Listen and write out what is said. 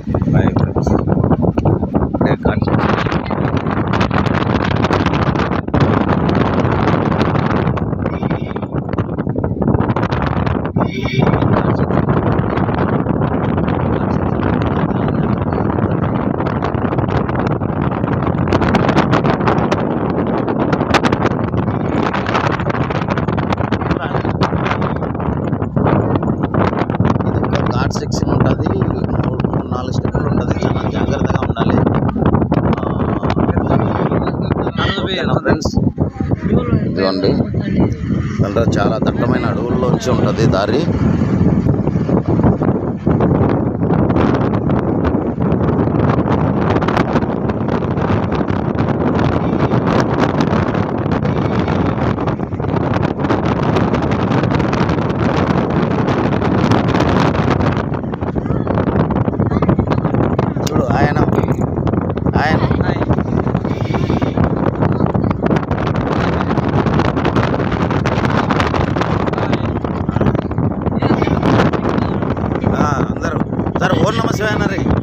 Hi friends, ఇదే ghat section. Section ఉంటుంది, 3-4 స్టెప్పులు ఉంటుంది. చాలా జాగ్రత్తగా ఉండాలి ఫ్రెండ్స్. ఇదిగోండి, అంటే చాలా దట్టమైన అడవుల్లోంచి ఉంటుంది దారి. అందరూ సార్ ఓం నమ శివాయ అన్నారే.